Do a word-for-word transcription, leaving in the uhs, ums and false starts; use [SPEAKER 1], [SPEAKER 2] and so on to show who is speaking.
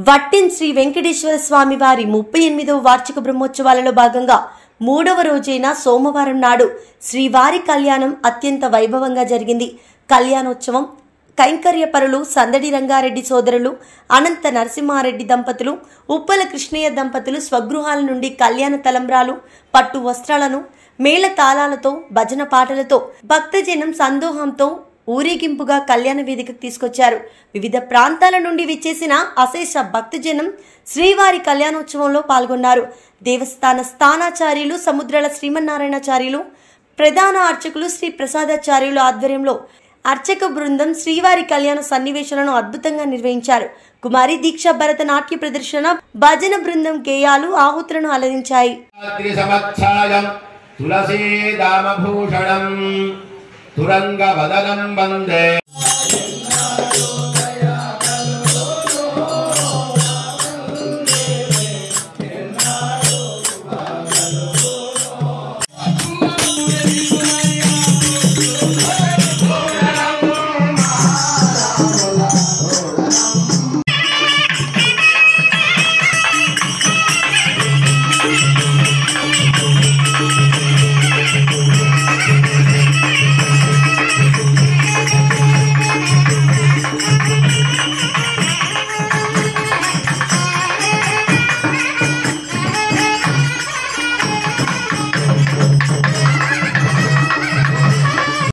[SPEAKER 1] వట్టిన్ శ్రీ వెంకటేశ్వర స్వామి వారి ముప్పై ఎనిమిదవ వార్షిక బ్రహ్మోత్సవాలలో భాగంగా మూడవ రోజైన సోమవారం నాడు శ్రీవారి కళ్యాణం అత్యంత వైభవంగా జరిగింది. కళ్యాణోత్సవం కైంకర్యపరులు సందడి రంగారెడ్డి సోదరులు అనంత నరసింహారెడ్డి దంపతులు, ఉప్పల కృష్ణయ్య దంపతులు స్వగృహాల నుండి కళ్యాణ తలంబ్రాలు, పట్టు వస్త్రాలను మేళ తాళాలతో, భజన పాటలతో, భక్తజనం సందోహంతో ఊరేగింపుగా కళ్యాణ వేదికకు తీసుకొచ్చారు. వివిధ ప్రాంతాల నుండి విచ్చేసిన అశేష భక్తజనం శ్రీవారి కళ్యాణోత్సవంలో పాల్గొన్నారు. దేవస్థాన స్థానాచార్యులు సముద్రాల శ్రీమన్నారాయణాచార్యులు, ప్రధాన అర్చకులు శ్రీ ప్రసాదాచార్యులు ఆధ్వర్యంలో అర్చక బృందం శ్రీవారి కళ్యాణ సన్నివేశాలను అద్భుతంగా నిర్వహించారు. కుమారి దీక్ష భరత నాట్య ప్రదర్శన, భజన బృందం గేయాలు ఆహుతులను అలరించాయి.
[SPEAKER 2] తులసీ దామభూషణం తురంగ వదనం వందే